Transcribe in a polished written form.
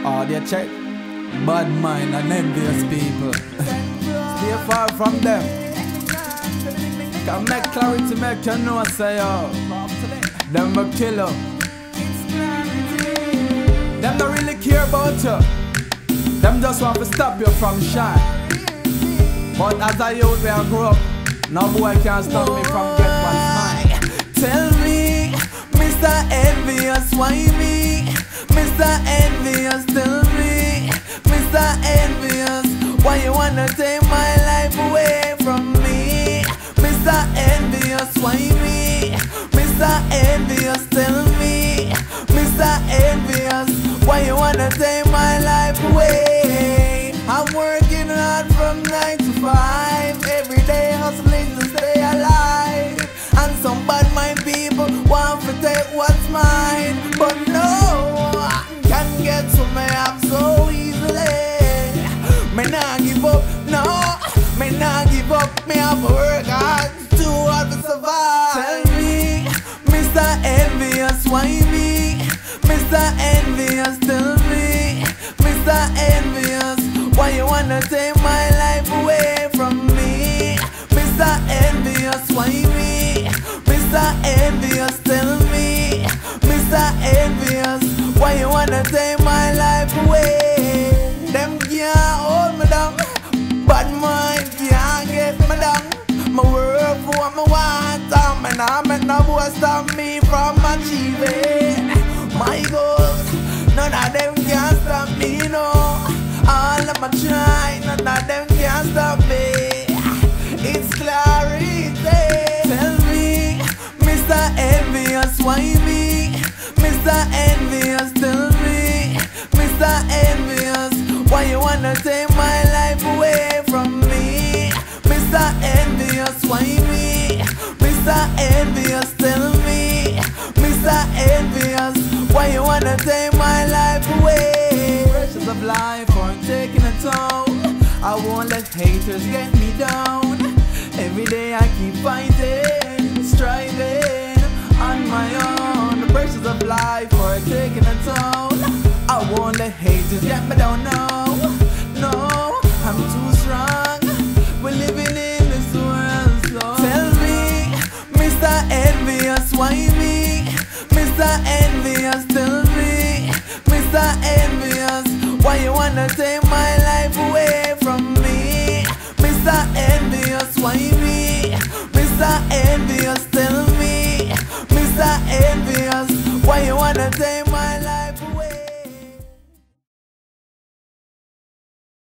Oh, they check. Bad mind and envious people. Stay far from them. Can make clarity make you know say yo. Them a killer. Them don't really care about you. Them just want to stop you from shine. But as a youth where I grew up, no boy can stop me from get what's mine. Tell me, Mr. Envious, why me? Mr. Envious, tell me, Mr. Envious, why you wanna take my life away from me? Mr. Envious, why me? Mr. Envious, tell me, Mr. Envious, why you wanna take my life away? I'm working hard from 9 to 5, every day hustling to stay alive. And some bad mind people want to take what's mine, but no, I can get to me up so easily. Me nah give up, no, me nah give up. Me have to work hard, too hard to survive. Tell me, Mr. Envious, why me? Mr. Envious, tell me, Mr. Envious, why you wanna take my life away from me? Mr. Envious, why me? Mr. Envious, tell me, Mr. Envious, why you wanna take my life away? Them can't hold me down, bad mind can't get me down. My work for what I want, and I make no boy stop me from achieving my goals. None of them can stop me, no. All of my try, none of them can stop me. It's clarity. Tell me, Mr. Envious, why me? Mr. Envious, tell me, Mr. Envious, why you wanna take my life away from me? Mr. Envious, why me? Mr. Envious, tell me, Mr. Envious, why you wanna take my life away? Pressures of life aren't taking a toll. I won't let haters get me down. Every day I keep fighting, striving on my own. The pressures of life are taking a toll. I won't let haters get me down, no. No, I'm too strong. We're living in this world, so tell me, Mr. Envious, why me? Mr. Envious, tell me, Mr. Envious, why you wanna take my life away from me? Mr. Envious, why me? Mr. Envious,